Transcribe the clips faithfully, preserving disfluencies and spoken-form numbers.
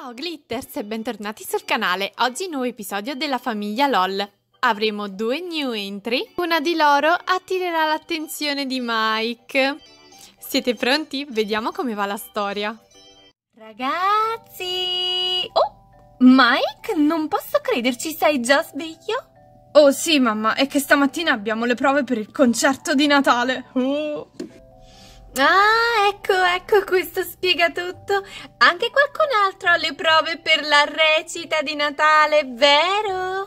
Ciao Glitters e bentornati sul canale. Oggi nuovo episodio della famiglia LOL. Avremo due new entry. Una di loro attirerà l'attenzione di Mike. Siete pronti? Vediamo come va la storia. Ragazzi! Oh, Mike, non posso crederci, sei già sveglio? Oh sì, mamma, è che stamattina abbiamo le prove per il concerto di Natale. Oh. Ah, ecco, ecco, questo spiega tutto. Anche qualcun altro ha le prove per la recita di Natale, vero?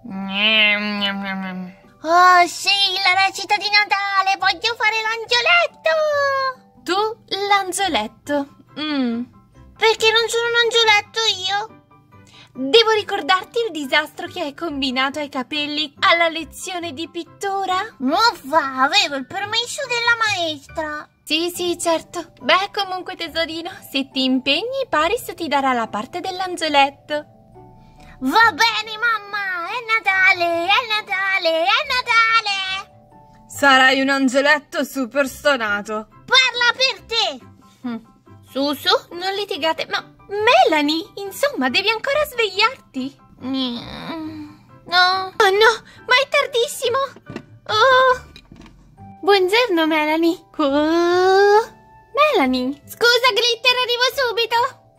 Oh sì, la recita di Natale, voglio fare l'angioletto! Tu, l'angioletto. Mm. Perché non sono un angioletto io? Devo ricordarti il disastro che hai combinato ai capelli alla lezione di pittura? Uffa, avevo il permesso della maestra. Sì, sì, certo. Beh, comunque tesorino, se ti impegni Paris ti darà la parte dell'angioletto. Va bene, mamma, è Natale, è Natale, è Natale! Sarai un angioletto super stonato. Parla per te! Hm. Su, su, non litigate, ma Melanie, insomma, devi ancora svegliarti? No. Oh no, ma è tardissimo! Oh! Buongiorno, Melanie. Oh. Melanie! Scusa, Glitter, arrivo subito!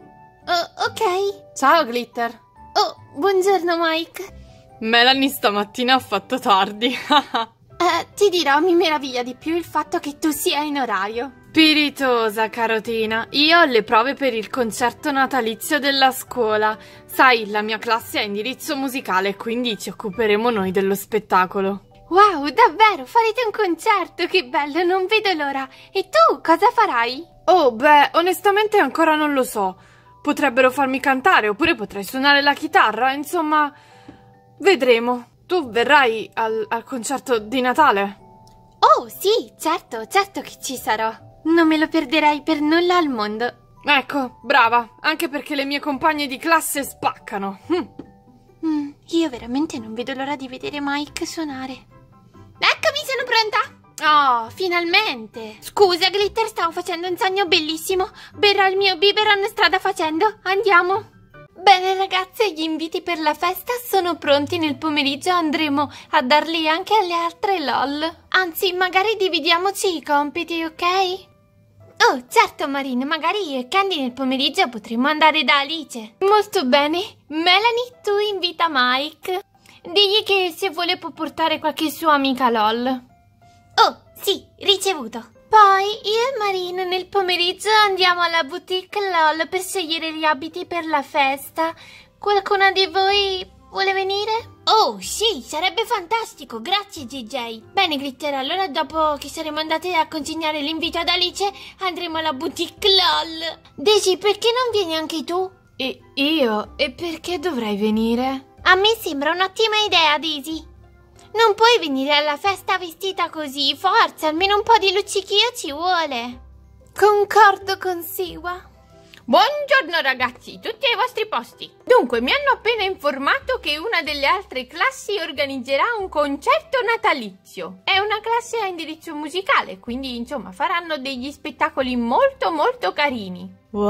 Oh, ok. Ciao Glitter. Oh, buongiorno, Mike. Melanie stamattina ha fatto tardi. eh, ti dirò, mi meraviglia di più il fatto che tu sia in orario. Spiritosa, carotina. Io ho le prove per il concerto natalizio della scuola. Sai, la mia classe ha indirizzo musicale, quindi ci occuperemo noi dello spettacolo. Wow, davvero? Farete un concerto? Che bello, non vedo l'ora. E tu cosa farai? Oh, beh, onestamente ancora non lo so. Potrebbero farmi cantare, oppure potrei suonare la chitarra, insomma, vedremo. Tu verrai al, al concerto di Natale? Oh, sì, certo, certo che ci sarò. Non me lo perderei per nulla al mondo. Ecco, brava, anche perché le mie compagne di classe spaccano. Hm. Mm, io veramente non vedo l'ora di vedere Mike suonare. Eccomi, sono pronta! Oh, finalmente! Scusa, Glitter, stavo facendo un sogno bellissimo. Berrò il mio biberon strada facendo. Andiamo! Bene, ragazze, gli inviti per la festa sono pronti. Nel pomeriggio andremo a darli anche alle altre LOL. Anzi, magari dividiamoci i compiti, ok? Oh, certo, Marine, magari io e Candy nel pomeriggio potremmo andare da Alice. Molto bene. Melanie, tu invita Mike. Digli che se vuole può portare qualche sua amica LOL. Oh, sì, ricevuto. Poi io e Marine nel pomeriggio andiamo alla boutique LOL per scegliere gli abiti per la festa. Qualcuna di voi vuole venire? Oh, sì, sarebbe fantastico, grazie G J. Bene, Glitter, allora dopo che saremo andate a consegnare l'invito ad Alice andremo alla boutique LOL. Daisy, perché non vieni anche tu? E io? E perché dovrei venire? A me sembra un'ottima idea, Daisy. Non puoi venire alla festa vestita così, forza, almeno un po' di luccichio ci vuole. Concordo con Siwa. Buongiorno ragazzi, tutti ai vostri posti. Dunque, mi hanno appena informato che una delle altre classi organizzerà un concerto natalizio. È una classe a indirizzo musicale, quindi insomma faranno degli spettacoli molto molto carini.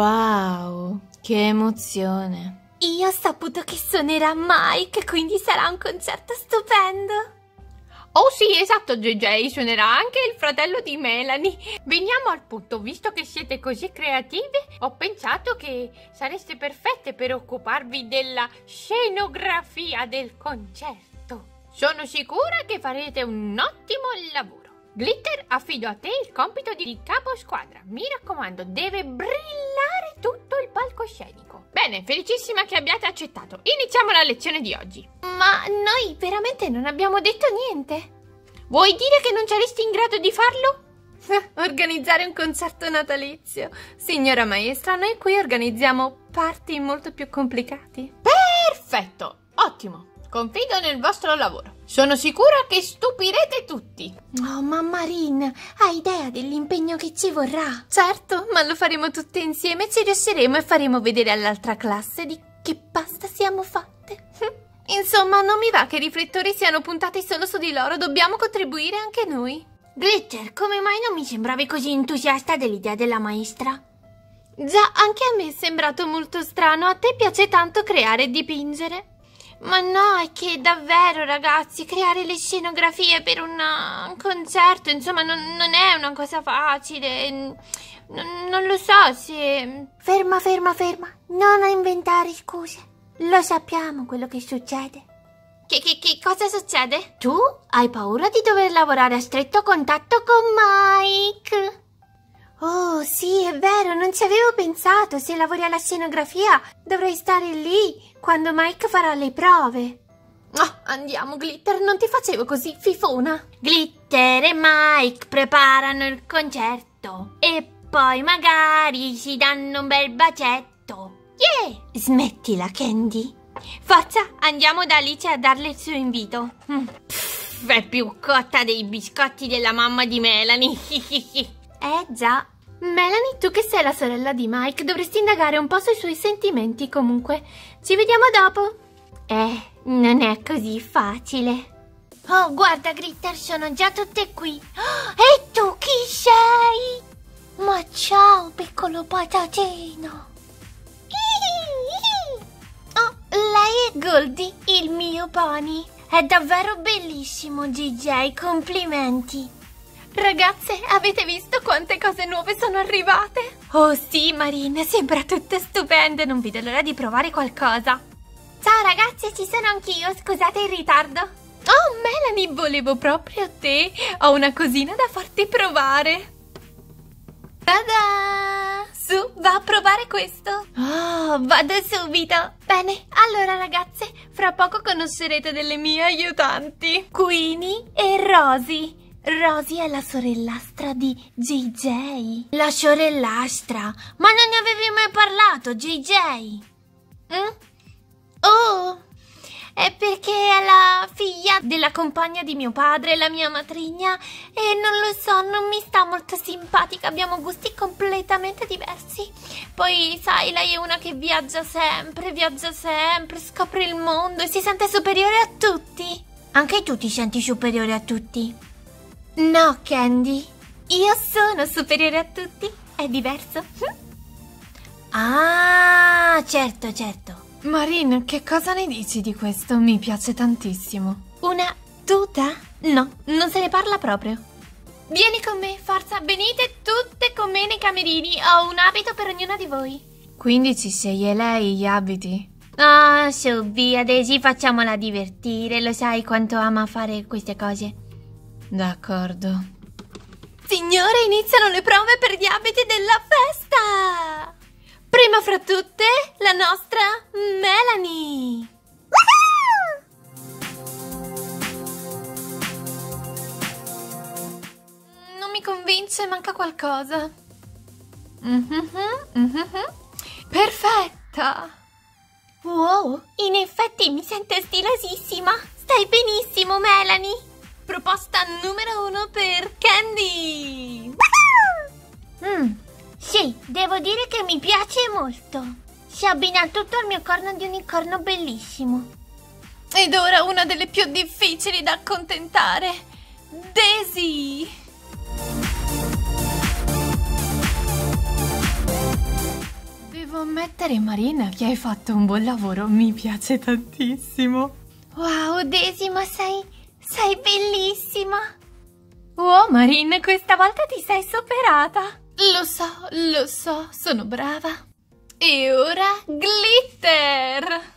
Wow, che emozione. Io ho saputo che suonerà Mike, quindi sarà un concerto stupendo. Oh sì, esatto, J J, suonerà anche il fratello di Melanie. Veniamo al punto, visto che siete così creative, ho pensato che sareste perfette per occuparvi della scenografia del concerto. Sono sicura che farete un ottimo lavoro. Glitter, affido a te il compito di capo squadra. Mi raccomando, deve brillare tutto il palcoscenico. Bene, felicissima che abbiate accettato. Iniziamo la lezione di oggi. Ma noi veramente non abbiamo detto niente. Vuoi dire che non saresti in grado di farlo? Organizzare un concerto natalizio. Signora maestra, noi qui organizziamo party molto più complicati. Perfetto, ottimo. Confido nel vostro lavoro. Sono sicura che stupirete tutti. Oh, ma Marine, hai idea dell'impegno che ci vorrà? Certo, ma lo faremo tutte insieme, ci riusciremo e faremo vedere all'altra classe di che pasta siamo fatte. Insomma, non mi va che i riflettori siano puntati solo su di loro, dobbiamo contribuire anche noi. Glitter, come mai non mi sembravi così entusiasta dell'idea della maestra? Già, anche a me è sembrato molto strano. A te piace tanto creare e dipingere? Ma no, è che davvero, ragazzi, creare le scenografie per una- un concerto, insomma, non, non è una cosa facile. Non, non lo so se... Ferma, ferma, ferma. Non inventare scuse. Lo sappiamo quello che succede. Che, che, che cosa succede? Tu hai paura di dover lavorare a stretto contatto con Mike? Oh, sì, è vero, non ci avevo pensato. Se lavori alla scenografia, dovrai stare lì quando Mike farà le prove. Oh, andiamo, Glitter, non ti facevo così fifona. Glitter e Mike preparano il concerto e poi magari si danno un bel bacetto. Yeah! Smettila, Candy. Forza, andiamo da Alice a darle il suo invito. Mm. Pff, è più cotta dei biscotti della mamma di Melanie. Eh già. Melanie, tu che sei la sorella di Mike, dovresti indagare un po' sui suoi sentimenti comunque. Ci vediamo dopo. Eh, non è così facile. Oh, guarda, Glitter, sono già tutte qui. Oh, e tu chi sei? Ma ciao, piccolo patatino. Oh, lei è Goldie, il mio pony. È davvero bellissimo, G J, complimenti. Ragazze, avete visto quante cose nuove sono arrivate? Oh sì, Marina, sembra tutte stupende, non vedo l'ora di provare qualcosa. Ciao ragazze, ci sono anch'io, scusate il ritardo. Oh Melanie, volevo proprio te, ho una cosina da farti provare. Tada! Su, va a provare questo. Oh, vado subito. Bene, allora ragazze, fra poco conoscerete delle mie aiutanti, Queenie e Rosie. Rosie è la sorellastra di J J. La sorellastra? Ma non ne avevi mai parlato, J J? Mm? Oh, è perché è la figlia della compagna di mio padre, la mia matrigna, e non lo so, non mi sta molto simpatica, abbiamo gusti completamente diversi. Poi, sai, lei è una che viaggia sempre, viaggia sempre, scopre il mondo e si sente superiore a tutti. Anche tu ti senti superiore a tutti? No, Candy, io sono superiore a tutti, è diverso. Ah, certo, certo. Marin, che cosa ne dici di questo? Mi piace tantissimo. Una tuta? No, non se ne parla proprio. Vieni con me, forza, venite tutte con me nei camerini, ho un abito per ognuna di voi. Quindi ci sceglie lei gli abiti? Ah, su, via, Daisy, facciamola divertire, lo sai quanto ama fare queste cose. D'accordo. Signore, iniziano le prove per gli abiti della festa! Prima fra tutte, la nostra Melanie! Non mi convince, manca qualcosa. Mm-hmm, mm-hmm. Perfetta! Wow, in effetti mi sento stilosissima! Stai benissimo, Melanie! Proposta numero uno per Candy! Mm, sì, devo dire che mi piace molto. Si abbina tutto al mio corno di unicorno bellissimo. Ed ora una delle più difficili da accontentare, Daisy! Devo ammettere, Marina, che hai fatto un buon lavoro, mi piace tantissimo. Wow, Daisy, ma sei... sei bellissima! Wow, Marin, questa volta ti sei superata! Lo so, lo so, sono brava. E ora Glitter!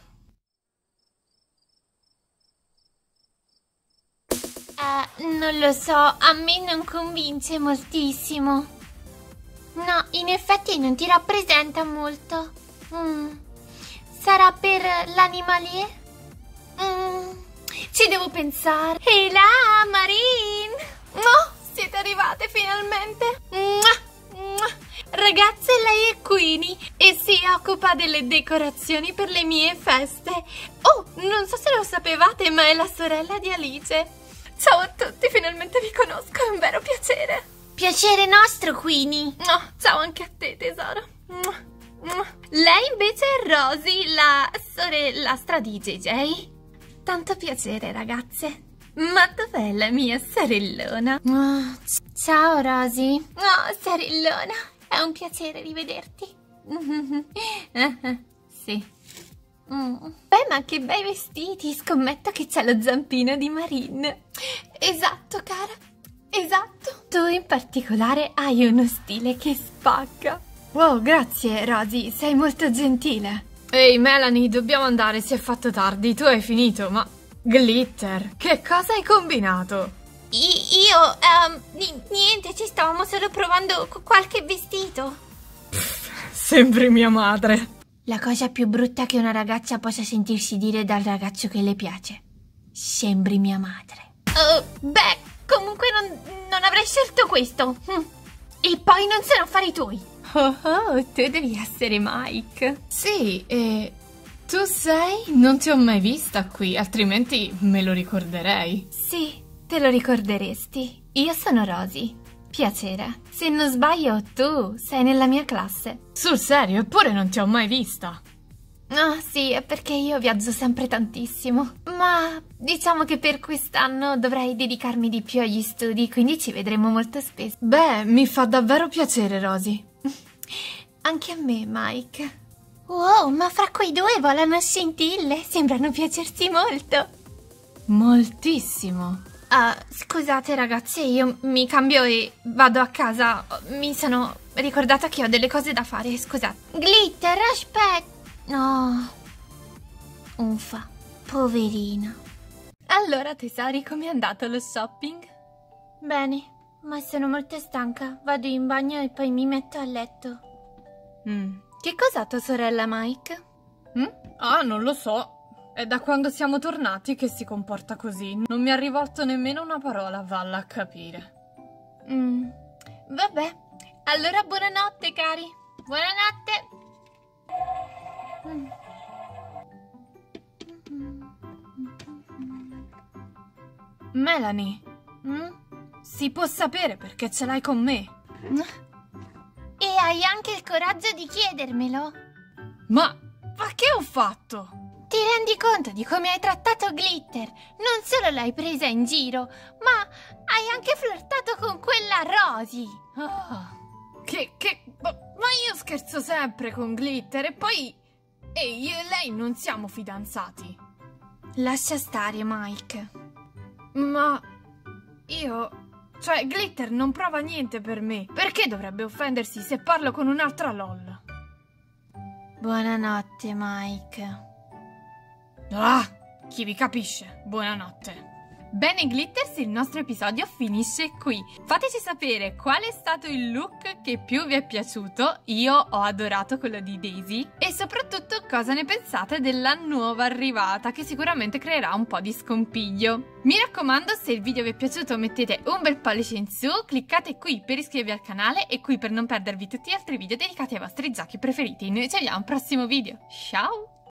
Uh, non lo so, a me non convince moltissimo. No, in effetti non ti rappresenta molto. Mm. Sarà per l'animalier? Mm. Ci devo pensare. E là, Marin! Oh, siete arrivate finalmente! Mua! Ragazze, lei è Queenie e si occupa delle decorazioni per le mie feste. Oh, non so se lo sapevate, ma è la sorella di Alice. Ciao a tutti, finalmente vi conosco, è un vero piacere. Piacere nostro, Queenie. Oh, ciao anche a te, tesoro. Lei invece è Rosie, la sorellastra di J J. Tanto piacere, ragazze. Ma dov'è la mia sorellona? Oh, ciao, Rosie. Oh, sorellona, è un piacere rivederti. Sì. Mm. Beh, ma che bei vestiti! Scommetto che c'è lo zampino di Marine. Esatto, cara. Esatto. Tu in particolare hai uno stile che spacca. Wow, grazie, Rosy. Sei molto gentile. Ehi, Melanie, dobbiamo andare. Si è fatto tardi. Tu hai finito, ma... Glitter, che cosa hai combinato? I- io, um, ni- niente, ci stavamo solo provando qualche vestito. Pff, sembri mia madre. La cosa più brutta che una ragazza possa sentirsi dire dal ragazzo che le piace. Sembri mia madre. Uh, beh, comunque non, non avrei scelto questo. Hm. E poi non sono affari tuoi. Oh, oh, tu devi essere Mike. Sì, e... Tu sei? Non ti ho mai vista qui, altrimenti me lo ricorderei. Sì, te lo ricorderesti. Io sono Rosy. Piacere. Se non sbaglio, tu sei nella mia classe. Sul serio? Eppure non ti ho mai vista. Ah, sì, è perché io viaggio sempre tantissimo. Ma diciamo che per quest'anno dovrei dedicarmi di più agli studi, quindi ci vedremo molto spesso. Beh, mi fa davvero piacere, Rosy. Anche a me, Mike. Wow, ma fra quei due volano scintille. Sembrano piacersi molto. Moltissimo. Uh, scusate ragazze, io mi cambio e vado a casa. Mi sono ricordata che ho delle cose da fare, scusate. Glitter, aspetta. No. Uffa, poverina. Allora, tesori, com'è andato lo shopping? Bene, ma sono molto stanca. Vado in bagno e poi mi metto a letto. Mm. Che cos'ha tua sorella, Mike? Mm? Ah, non lo so. È da quando siamo tornati che si comporta così. Non mi ha rivolto nemmeno una parola, valla a capire. Mm. Vabbè, allora buonanotte, cari. Buonanotte. Melanie, Mm? si può sapere perché ce l'hai con me? E hai anche il coraggio di chiedermelo? Ma, ma che ho fatto? Ti rendi conto di come hai trattato Glitter? Non solo l'hai presa in giro, ma hai anche flirtato con quella Rosy. Oh, che, che... Ma io scherzo sempre con Glitter e poi... Ehi, io e lei non siamo fidanzati. Lascia stare, Mike. Ma... Io... Cioè, Glitter non prova niente per me. Perché dovrebbe offendersi se parlo con un'altra LOL? Buonanotte, Mike. Ah, chi vi capisce? Buonanotte. Bene Glitters, il nostro episodio finisce qui. Fateci sapere qual è stato il look che più vi è piaciuto. Io ho adorato quello di Daisy. E soprattutto cosa ne pensate della nuova arrivata, che sicuramente creerà un po' di scompiglio. Mi raccomando, se il video vi è piaciuto mettete un bel pollice in su, cliccate qui per iscrivervi al canale e qui per non perdervi tutti gli altri video dedicati ai vostri giochi preferiti. Noi ci vediamo al prossimo video. Ciao!